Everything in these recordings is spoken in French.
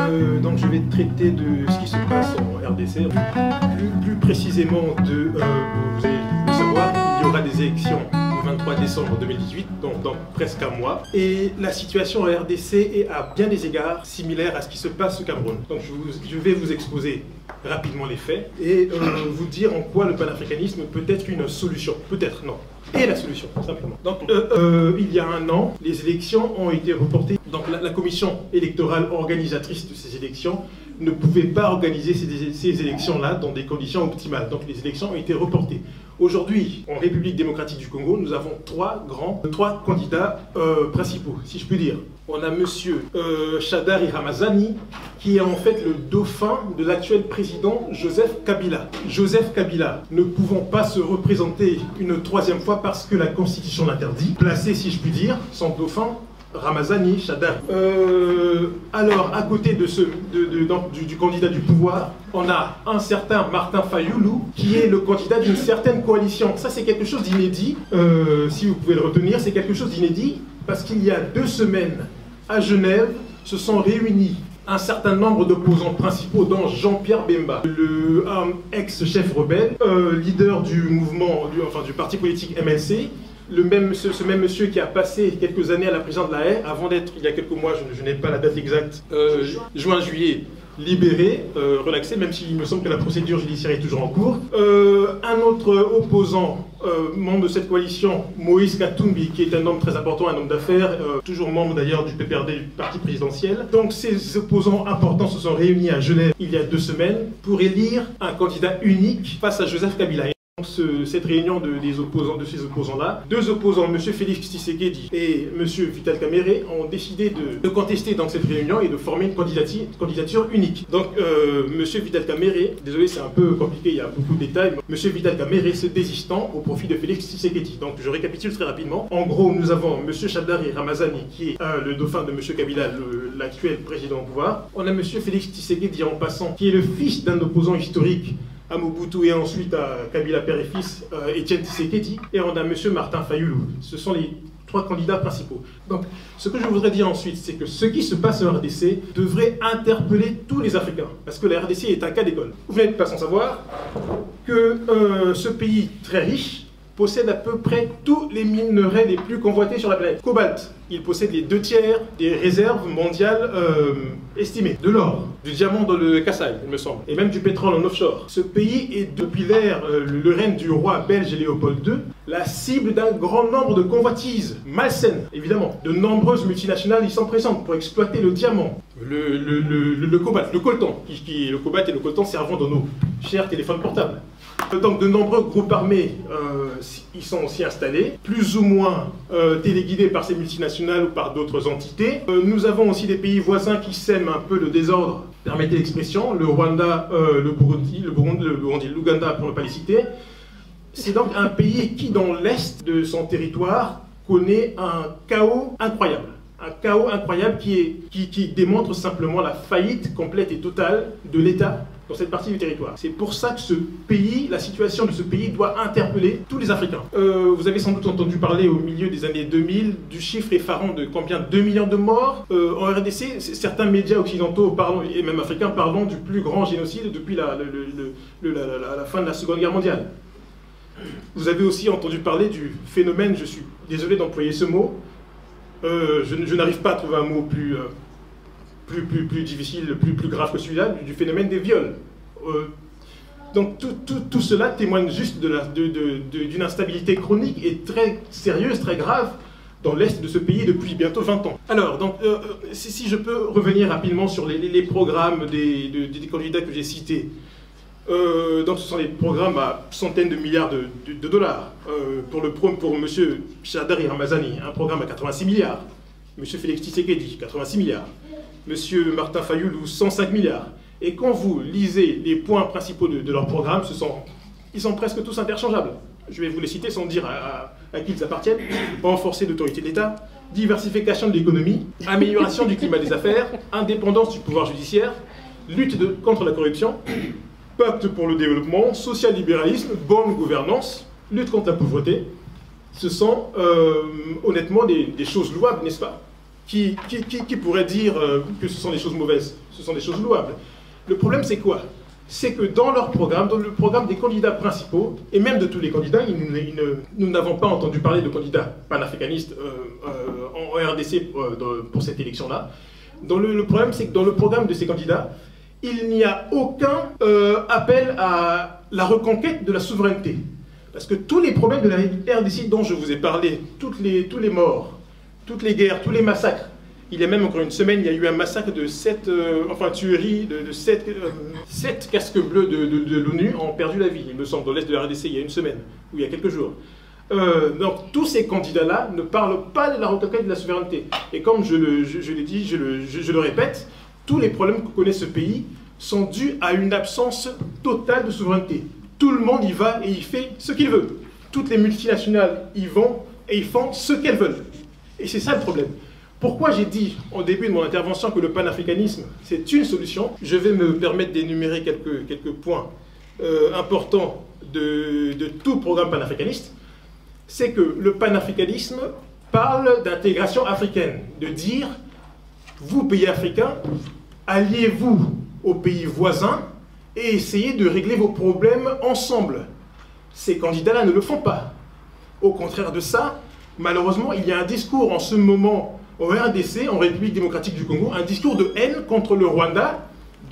Donc je vais traiter de ce qui se passe en RDC, plus précisément de, vous allez le savoir, il y aura des élections le 23 décembre 2018, donc dans presque un mois. Et la situation en RDC est à bien des égards similaire à ce qui se passe au Cameroun. Donc je vais vous exposer rapidement les faits et vous dire en quoi le panafricanisme peut être une solution. Peut-être, non. Et la solution, simplement. Donc, il y a un an, les élections ont été reportées. Donc, la commission électorale organisatrice de ces élections ne pouvait pas organiser ces élections-là dans des conditions optimales. Donc, les élections ont été reportées. Aujourd'hui, en République démocratique du Congo, nous avons trois candidats principaux, si je puis dire. On a monsieur Shadari Ramazani, qui est en fait le dauphin de l'actuel président Joseph Kabila. Joseph Kabila, ne pouvant pas se représenter une troisième fois parce que la Constitution l'interdit, placé, si je puis dire, son dauphin, Ramazani Shadari. Alors, à côté du candidat du pouvoir, on a un certain Martin Fayoulou, qui est le candidat d'une certaine coalition. Ça, c'est quelque chose d'inédit, si vous pouvez le retenir, c'est quelque chose d'inédit, parce qu'il y a 2 semaines, à Genève, se sont réunis un certain nombre d'opposants principaux, dont Jean-Pierre Bemba, le ex-chef rebelle, leader du mouvement, du parti politique MLC, ce même monsieur qui a passé quelques années à la prison de La Haye, avant d'être, il y a quelques mois, je n'ai pas la date exacte, juin-juillet, libéré, relaxé, même s'il me semble que la procédure judiciaire est toujours en cours. Un autre opposant, membre de cette coalition, Moïse Katumbi, qui est un homme très important, un homme d'affaires, toujours membre d'ailleurs du PPRD, du parti présidentiel. Donc ces opposants importants se sont réunis à Genève il y a 2 semaines pour élire un candidat unique face à Joseph Kabila. Cette réunion de ces opposants-là, 2 opposants, M. Félix Tshisekedi et M. Vital Kamerhe, ont décidé de contester dans cette réunion et de former une candidature unique. Donc, M. Vital Kamerhe, désolé c'est un peu compliqué, il y a beaucoup de détails, M. Vital Kamerhe se désistant au profit de Félix Tshisekedi. Donc, je récapitule très rapidement. En gros, nous avons M. Shadari Ramazani, qui est le dauphin de M. Kabila, l'actuel président au pouvoir. On a M. Félix Tshisekedi en passant, qui est le fils d'un opposant historique à Mobutu et ensuite à Kabila père et fils, Etienne Tshisekedi, et on a M. Martin Fayoulou. Ce sont les 3 candidats principaux. Donc, ce que je voudrais dire ensuite, c'est que ce qui se passe en RDC devrait interpeller tous les Africains, parce que la RDC est un cas d'école. Vous n'êtes pas sans savoir que ce pays très riche possède à peu près tous les minerais les plus convoités sur la planète. Cobalt, il possède les 2 tiers des réserves mondiales estimées. De l'or, du diamant dans le Kasaï, il me semble, et même du pétrole en offshore. Ce pays est, depuis le règne du roi belge Léopold II, la cible d'un grand nombre de convoitises malsaines, évidemment. De nombreuses multinationales y sont présentes pour exploiter le diamant, le cobalt, le coltan, le cobalt et le coltan servant dans nos chers téléphones portables. Donc de nombreux groupes armés y sont aussi installés, plus ou moins téléguidés par ces multinationales ou par d'autres entités. Nous avons aussi des pays voisins qui sèment un peu le désordre, permettez l'expression, le Rwanda, le Burundi, l'Ouganda pour ne pas les citer. C'est donc un pays qui, dans l'est de son territoire, connaît un chaos incroyable. Un chaos incroyable qui démontre simplement la faillite complète et totale de l'État dans cette partie du territoire. C'est pour ça que ce pays, la situation de ce pays doit interpeller tous les Africains. Vous avez sans doute entendu parler au milieu des années 2000 du chiffre effarant de combien? 2 millions de morts en RDC. Certains médias occidentaux et même africains parlent du plus grand génocide depuis la fin de la Seconde Guerre mondiale. Vous avez aussi entendu parler du phénomène, je suis désolé d'employer ce mot, je n'arrive pas à trouver un mot plus difficile, plus grave que celui-là, du phénomène des viols. Donc tout cela témoigne juste d'une instabilité chronique et très sérieuse, très grave dans l'est de ce pays depuis bientôt 20 ans. Alors, donc, si je peux revenir rapidement sur les programmes des candidats que j'ai cités. Donc ce sont des programmes à centaines de milliards de dollars. Pour M. Shadari Ramazani, un programme à 86 milliards. M. Félix Tshisekedi, 86 milliards. M. Martin Fayoulou, 105 milliards. Et quand vous lisez les points principaux de leur programme, ils sont presque tous interchangeables. Je vais vous les citer sans dire à qui ils appartiennent. Renforcer l'autorité de l'État, diversification de l'économie, amélioration du climat des affaires, indépendance du pouvoir judiciaire, lutte contre la corruption, pacte pour le développement, social-libéralisme, bonne gouvernance, lutte contre la pauvreté. Ce sont honnêtement des choses louables, n'est-ce pas? qui pourrait dire que ce sont des choses mauvaises? Ce sont des choses louables. Le problème, c'est quoi? C'est que dans leur programme, dans le programme des candidats principaux, et même de tous les candidats, nous n'avons pas entendu parler de candidats panafricanistes en RDC pour cette élection-là. Le problème, c'est que dans le programme de ces candidats, il n'y a aucun appel à la reconquête de la souveraineté. Parce que tous les problèmes de la RDC dont je vous ai parlé, tous les morts, toutes les guerres, tous les massacres, il y a même encore une semaine, il y a eu un massacre de tuerie de 7 casques bleus de l'ONU ont perdu la vie, il me semble, dans l'est de la RDC, il y a une semaine, ou il y a quelques jours. Donc tous ces candidats-là ne parlent pas de la reconquête de la souveraineté. Et comme je l'ai dit, je le répète, tous les problèmes que connaît ce pays sont dus à une absence totale de souveraineté. Tout le monde y va et il fait ce qu'il veut. Toutes les multinationales y vont et ils font ce qu'elles veulent. Et c'est ça le problème. Pourquoi j'ai dit au début de mon intervention que le panafricanisme, c'est une solution? Je vais me permettre d'énumérer quelques points importants de tout programme panafricaniste. C'est que le panafricanisme parle d'intégration africaine, de dire, vous, pays africains, alliez-vous aux pays voisins et essayez de régler vos problèmes ensemble. Ces candidats-là ne le font pas. Au contraire de ça, malheureusement, il y a un discours en ce moment au RDC, en République démocratique du Congo, un discours de haine contre le Rwanda,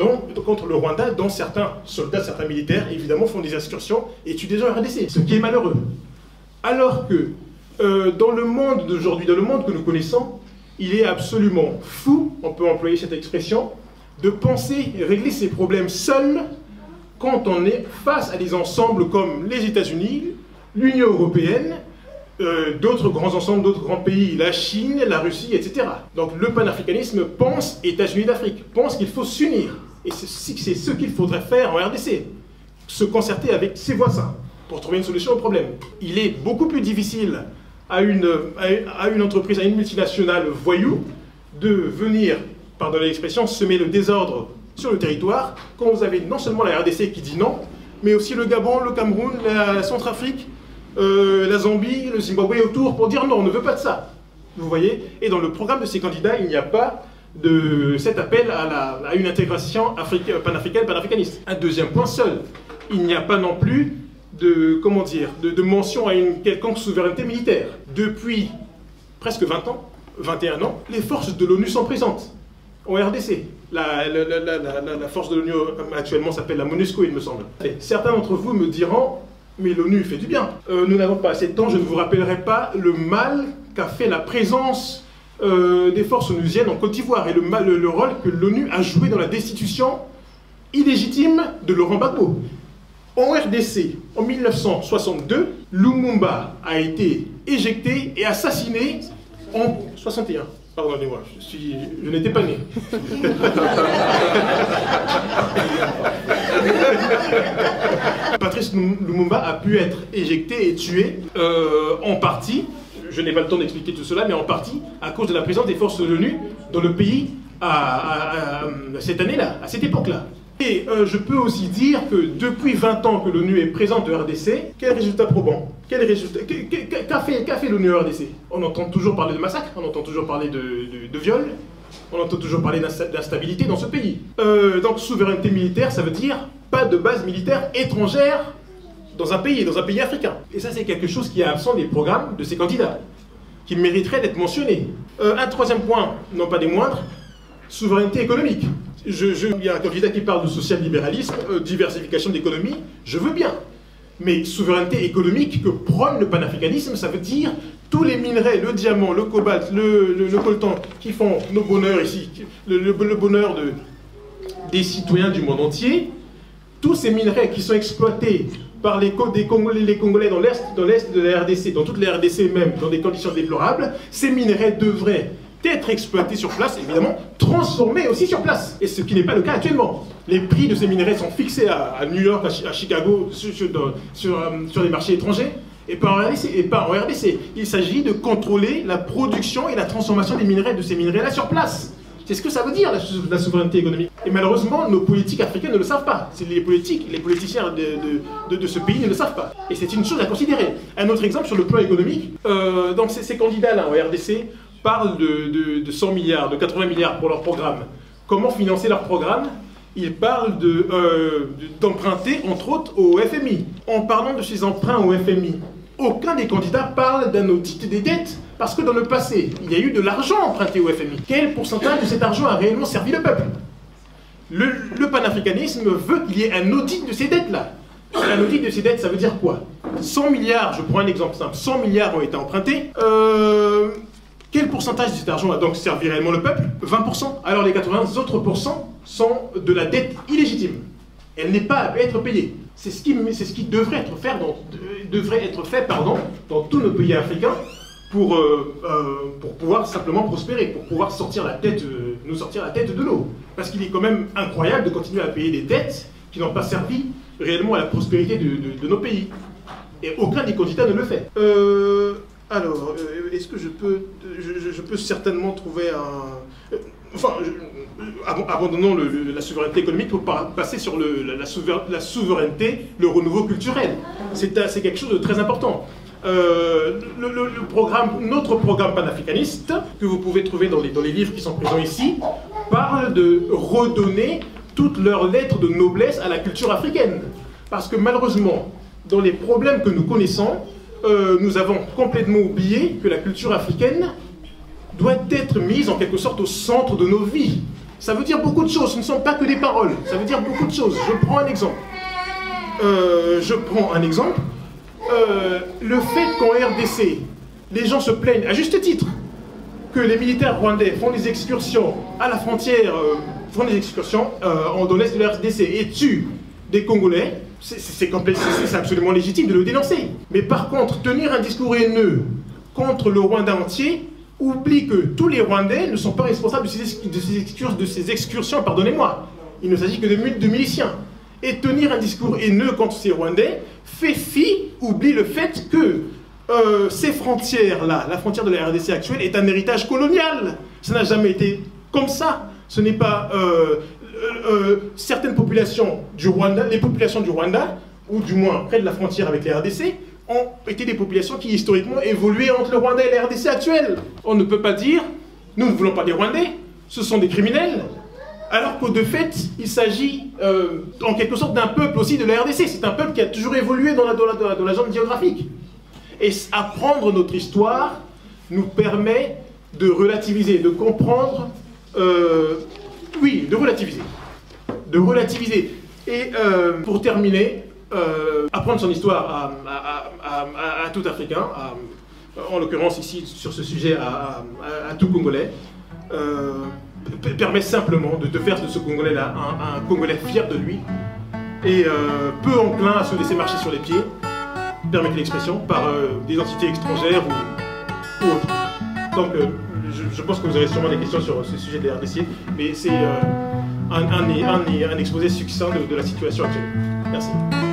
dont certains soldats, certains militaires, évidemment, font des excursions et tuent des gens au RDC, ce qui est malheureux. Alors que dans le monde d'aujourd'hui, dans le monde que nous connaissons, il est absolument fou, on peut employer cette expression, de penser régler ses problèmes seul quand on est face à des ensembles comme les États-Unis, l'Union européenne, d'autres grands ensembles, d'autres grands pays, la Chine, la Russie, etc. Donc le panafricanisme pense États-Unis d'Afrique, pense qu'il faut s'unir. Et c'est ce qu'il faudrait faire en RDC, se concerter avec ses voisins pour trouver une solution au problème. Il est beaucoup plus difficile à une entreprise, à une multinationale voyou, de venir, pardonnez l'expression, semer le désordre sur le territoire, quand vous avez non seulement la RDC qui dit non, mais aussi le Gabon, le Cameroun, la Centrafrique, la Zambie, le Zimbabwe autour, pour dire non, on ne veut pas de ça. Vous voyez? Et dans le programme de ces candidats, il n'y a pas de cet appel à une intégration panafricaine, panafricaniste. Un deuxième point seul, il n'y a pas non plus de mention à une quelconque souveraineté militaire. Depuis presque 20 ans, 21 ans, les forces de l'ONU sont présentes en RDC. La force de l'ONU actuellement s'appelle la MONUSCO, il me semble. Et certains d'entre vous me diront, mais l'ONU fait du bien. Nous n'avons pas assez de temps, je ne vous rappellerai pas le mal qu'a fait la présence des forces onusiennes en Côte d'Ivoire et le rôle que l'ONU a joué dans la destitution illégitime de Laurent Gbagbo. En RDC, en 1962, Lumumba a été éjecté et assassiné en 61. Pardonnez-moi, je n'étais pas né. Patrice Lumumba a pu être éjecté et tué en partie, je n'ai pas le temps d'expliquer tout cela, mais en partie à cause de la présence des forces de l'ONU dans le pays cette année-là, à cette époque-là. Et je peux aussi dire que depuis 20 ans que l'ONU est présente au RDC, quel résultat probant? Qu'a fait l'ONU au RDC? On entend toujours parler de massacres, on entend toujours parler de viols, on entend toujours parler d'instabilité dans ce pays. Donc souveraineté militaire, ça veut dire pas de base militaire étrangère dans un pays africain. Et ça, c'est quelque chose qui est absent des programmes de ces candidats, qui mériterait d'être mentionné. Un troisième point, non pas des moindres, souveraineté économique. Il y a un candidat qui parle de social-libéralisme, diversification de l'économie, je veux bien. Mais souveraineté économique que prône le panafricanisme, ça veut dire tous les minerais, le diamant, le cobalt, le coltan, qui font nos bonheurs ici, le bonheur des citoyens du monde entier, tous ces minerais qui sont exploités par les Congolais dans l'est de la RDC, dans toute la RDC même, dans des conditions déplorables, ces minerais devraient être exploités sur place, évidemment, transformés aussi sur place. Et ce qui n'est pas le cas actuellement. Les prix de ces minerais sont fixés à New York, à Chicago, sur les marchés étrangers, et pas en RDC. Il s'agit de contrôler la production et la transformation des minerais, de ces minerais-là sur place. C'est ce que ça veut dire, la souveraineté économique. Et malheureusement, nos politiques africains ne le savent pas. Les politiciens de ce pays ne le savent pas. Et c'est une chose à considérer. Un autre exemple sur le plan économique, donc ces candidats-là en RDC parlent de 100 milliards, de 80 milliards pour leur programme. Comment financer leur programme? Ils parlent d'emprunter, entre autres, au FMI. En parlant de ces emprunts au FMI, aucun des candidats parle d'un audit des dettes, parce que dans le passé, il y a eu de l'argent emprunté au FMI. Quel pourcentage de cet argent a réellement servi le peuple? Le panafricanisme veut qu'il y ait un audit de ces dettes-là. Un audit de ces dettes, ça veut dire quoi? 100 milliards, je prends un exemple simple, 100 milliards ont été empruntés. Quel pourcentage de cet argent a donc servi réellement le peuple? 20%. Alors les 80 autres pourcents sont de la dette illégitime. Elle n'est pas à être payée. C'est ce qui devrait être fait dans tous nos pays africains pour pouvoir simplement prospérer, pour pouvoir nous sortir la tête de l'eau. Parce qu'il est quand même incroyable de continuer à payer des dettes qui n'ont pas servi réellement à la prospérité de nos pays. Et aucun des candidats ne le fait. Alors, est-ce que je peux certainement trouver un... abandonnons la souveraineté économique pour passer sur la souveraineté, le renouveau culturel. C'est quelque chose de très important. Notre programme panafricaniste, que vous pouvez trouver dans les livres qui sont présents ici, parle de redonner toutes leurs lettres de noblesse à la culture africaine. Parce que malheureusement, dans les problèmes que nous connaissons, nous avons complètement oublié que la culture africaine doit être mise en quelque sorte au centre de nos vies. Ça veut dire beaucoup de choses, ce ne sont pas que des paroles, ça veut dire beaucoup de choses. Je prends un exemple. Le fait qu'en RDC, les gens se plaignent, à juste titre, que les militaires rwandais font des excursions à la frontière, dans l'est de la RDC et tuent des Congolais, c'est absolument légitime de le dénoncer. Mais par contre, tenir un discours haineux contre le Rwanda entier oublie que tous les Rwandais ne sont pas responsables de ces excursions, pardonnez-moi. Il ne s'agit que de miliciens. Et tenir un discours haineux contre ces Rwandais oublie le fait que ces frontières-là, la frontière de la RDC actuelle, est un héritage colonial. Ça n'a jamais été comme ça. Ce n'est pas... certaines populations du Rwanda, les populations du Rwanda, ou du moins près de la frontière avec la RDC, ont été des populations qui historiquement évoluaient entre le Rwanda et la RDC actuelle. On ne peut pas dire, nous ne voulons pas des Rwandais, ce sont des criminels, alors que de fait, il s'agit en quelque sorte d'un peuple aussi de la RDC. C'est un peuple qui a toujours évolué dans la zone géographique. Et apprendre notre histoire nous permet de relativiser, de comprendre... oui, de relativiser. Et pour terminer, apprendre son histoire à tout Africain, en l'occurrence ici sur ce sujet à tout Congolais, permet simplement de faire de ce Congolais-là un Congolais fier de lui et peu enclin à se laisser marcher sur les pieds, permettez l'expression, par des entités étrangères ou autres. Donc, je pense que vous aurez sûrement des questions sur ce sujet des RDC, mais c'est un exposé succinct de la situation actuelle. Merci.